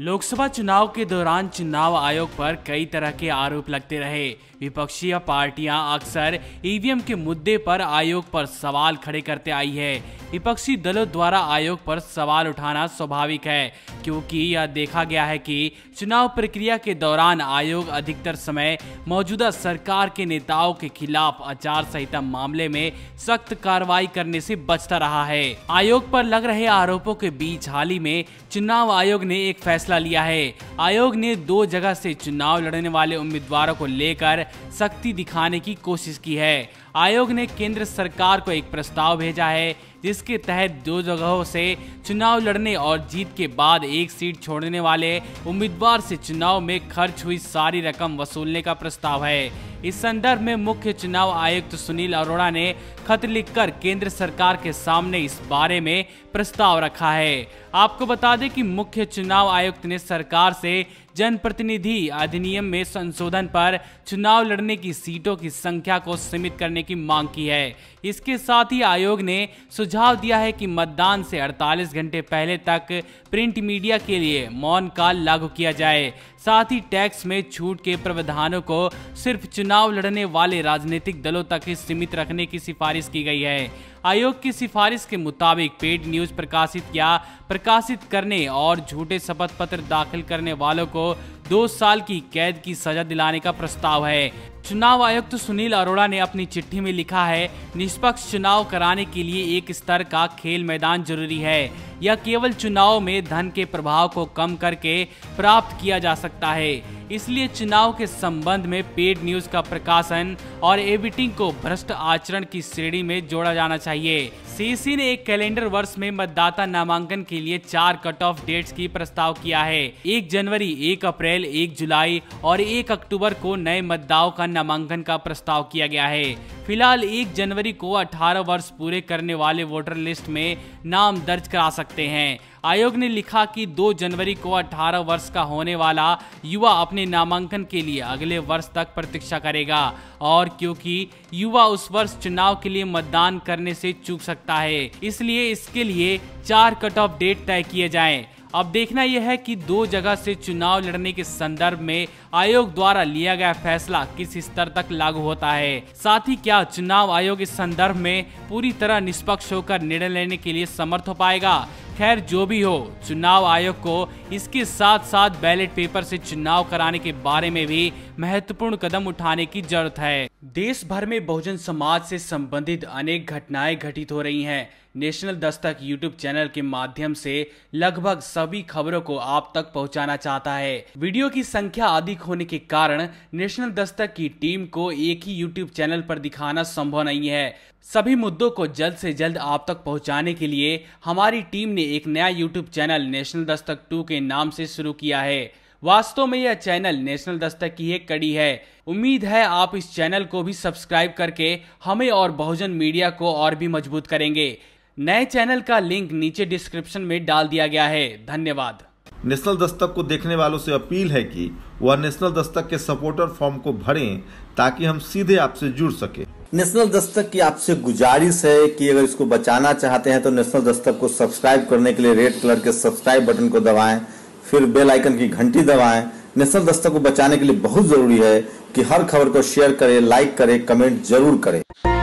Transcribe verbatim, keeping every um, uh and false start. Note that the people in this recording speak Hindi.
लोकसभा चुनाव के दौरान चुनाव आयोग पर कई तरह के आरोप लगते रहे। विपक्षी पार्टियां अक्सर ईवीएम के मुद्दे पर आयोग पर सवाल खड़े करते आई है। विपक्षी दलों द्वारा आयोग पर सवाल उठाना स्वाभाविक है, क्योंकि यह देखा गया है कि चुनाव प्रक्रिया के दौरान आयोग अधिकतर समय मौजूदा सरकार के नेताओं के खिलाफ आचार संहिता मामले में सख्त कार्रवाई करने से बचता रहा है। आयोग पर लग रहे आरोपों के बीच हाल ही में चुनाव आयोग ने एक फैसला लिया है। आयोग ने दो जगह से चुनाव लड़ने वाले उम्मीदवारों को लेकर सख्ती दिखाने की कोशिश की है। आयोग ने केंद्र सरकार को एक प्रस्ताव भेजा है, जिसके तहत दो जगहों से चुनाव लड़ने और जीत के बाद एक सीट छोड़ने वाले उम्मीदवार से चुनाव में खर्च हुई सारी रकम वसूलने का प्रस्ताव है। इस संदर्भ में मुख्य चुनाव आयुक्त सुनील अरोड़ा ने खत लिखकर केंद्र सरकार के सामने इस बारे में प्रस्ताव रखा है। आपको बता दें कि मुख्य चुनाव आयुक्त ने सरकार से जनप्रतिनिधि अधिनियम में संशोधन पर चुनाव लड़ने की सीटों की संख्या को सीमित करने की मांग की है। इसके साथ ही आयोग ने सुझाव दिया है कि मतदान से अड़तालीस घंटे पहले तक प्रिंट मीडिया के लिए मौन काल लागू किया जाए। साथ ही टैक्स में छूट के प्रावधानों को सिर्फ चुनाव लड़ने वाले राजनीतिक दलों तक ही सीमित रखने की सिफारिश की गई है। आयोग की सिफारिश के मुताबिक पेड न्यूज प्रकाशित या प्रकाशित करने और झूठे शपथ पत्र दाखिल करने वालों को दो साल की कैद की सजा दिलाने का प्रस्ताव है। चुनाव आयुक्त सुनील अरोड़ा ने अपनी चिट्ठी में लिखा है, निष्पक्ष चुनाव कराने के लिए एक स्तर का खेल मैदान जरूरी है। यह केवल चुनाव में धन के प्रभाव को कम करके प्राप्त किया जा सकता है। इसलिए चुनाव के संबंध में पेड न्यूज का प्रकाशन और एडिटिंग को भ्रष्ट आचरण की श्रेणी में जोड़ा जाना चाहिए। सीईसी ने एक कैलेंडर वर्ष में मतदाता नामांकन के लिए चार कट ऑफ डेट्स की प्रस्ताव किया है। एक जनवरी, एक अप्रैल, एक जुलाई और एक अक्टूबर को नए मतदाताओं का नामांकन का प्रस्ताव किया गया है। फिलहाल एक जनवरी को अठारह वर्ष पूरे करने वाले वोटर लिस्ट में नाम दर्ज करा सकते हैं। आयोग ने लिखा कि दो जनवरी को अठारह वर्ष का होने वाला युवा अपने नामांकन के लिए अगले वर्ष तक प्रतीक्षा करेगा, और क्योंकि युवा उस वर्ष चुनाव के लिए मतदान करने से चूक सकता है, इसलिए इसके लिए चार कट ऑफ डेट तय किए जाएं। अब देखना यह है कि दो जगह से चुनाव लड़ने के संदर्भ में आयोग द्वारा लिया गया फैसला किस स्तर तक लागू होता है। साथ ही क्या चुनाव आयोग इस संदर्भ में पूरी तरह निष्पक्ष होकर निर्णय लेने के लिए समर्थ हो पाएगा। खैर, जो भी हो, चुनाव आयोग को इसके साथ साथ बैलेट पेपर से चुनाव कराने के बारे में भी महत्वपूर्ण कदम उठाने की जरूरत है। देश भर में बहुजन समाज से संबंधित अनेक घटनाएं घटित हो रही हैं। नेशनल दस्तक यूट्यूब चैनल के माध्यम से लगभग सभी खबरों को आप तक पहुंचाना चाहता है। वीडियो की संख्या अधिक होने के कारण नेशनल दस्तक की टीम को एक ही यूट्यूब चैनल पर दिखाना संभव नहीं है। सभी मुद्दों को जल्द से जल्द आप तक पहुंचाने के लिए हमारी टीम ने एक नया YouTube channel national Dastak two के नाम से शुरू किया है। वास्तव में यह चैनल नेशनल दस्तक की एक कड़ी है। उम्मीद है आप इस चैनल को भी सब्सक्राइब करके हमें और बहुजन मीडिया को और भी मजबूत करेंगे। नए चैनल का लिंक नीचे डिस्क्रिप्शन में डाल दिया गया है। धन्यवाद। नेशनल दस्तक को देखने वालों से अपील है कि वह नेशनल दस्तक के सपोर्टर फॉर्म को भरें, ताकि हम सीधे आपसे जुड़ सके। नेशनल दस्तक की आपसे गुजारिश है कि अगर इसको बचाना चाहते हैं तो नेशनल दस्तक को सब्सक्राइब करने के लिए रेड कलर के सब्सक्राइब बटन को दबाएं, फिर बेल आइकन की घंटी दबाएं। नेशनल दस्तक को बचाने के लिए बहुत जरूरी है कि हर खबर को शेयर करें, लाइक करें, कमेंट जरूर करें।